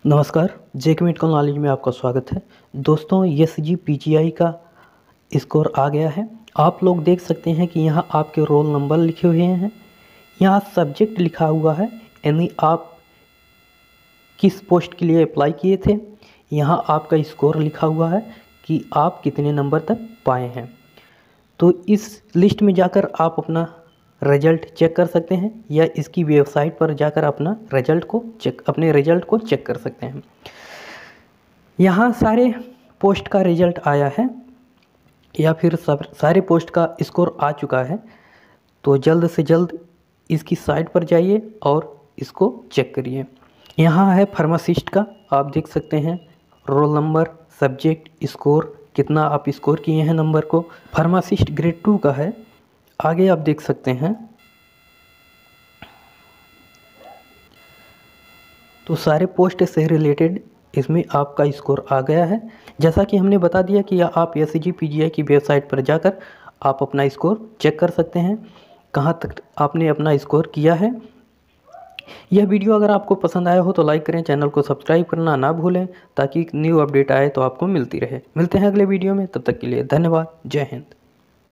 नमस्कार, जेके medical knowledge में आपका स्वागत है। दोस्तों, एसजी पीजीआई का स्कोर आ गया है। आप लोग देख सकते हैं कि यहाँ आपके रोल नंबर लिखे हुए हैं, यहाँ सब्जेक्ट लिखा हुआ है, यानी आप किस पोस्ट के लिए अप्लाई किए थे। यहाँ आपका स्कोर लिखा हुआ है कि आप कितने नंबर तक पाए हैं। तो इस लिस्ट में जाकर आप अपना रिजल्ट चेक कर सकते हैं या इसकी वेबसाइट पर जाकर अपने रिजल्ट को चेक कर सकते हैं। यहाँ सारे पोस्ट का रिजल्ट आया है या फिर सारे पोस्ट का स्कोर आ चुका है। तो जल्द से जल्द इसकी साइट पर जाइए और इसको चेक करिए। यहाँ है फार्मासिस्ट का, आप देख सकते हैं रोल नंबर, सब्जेक्ट, स्कोर, कितना आप स्कोर किए हैं नंबर को। फार्मासिस्ट ग्रेड 2 का है, आगे आप देख सकते हैं। तो सारे पोस्ट से रिलेटेड इसमें आपका स्कोर आ गया है। जैसा कि हमने बता दिया कि आप एसजी पीजीआई की वेबसाइट पर जाकर आप अपना स्कोर चेक कर सकते हैं, कहाँ तक आपने अपना स्कोर किया है। यह वीडियो अगर आपको पसंद आया हो तो लाइक करें, चैनल को सब्सक्राइब करना ना भूलें ताकि न्यू अपडेट आए तो आपको मिलती रहे। मिलते हैं अगले वीडियो में, तब तक के लिए धन्यवाद। जय हिंद।